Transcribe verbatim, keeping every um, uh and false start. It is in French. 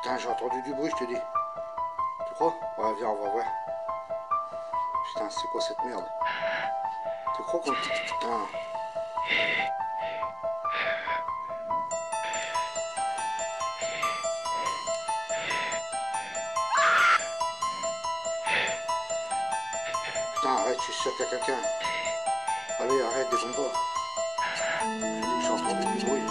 Putain, j'ai entendu du bruit, je te dis. Tu crois? Ouais, viens, on va voir. Putain, c'est quoi cette merde? Tu crois qu'on... Putain. Putain, arrête, je suis sûr qu'il y a quelqu'un. Allez, arrête, descends pas. Je te dis que j'ai entendu du bruit.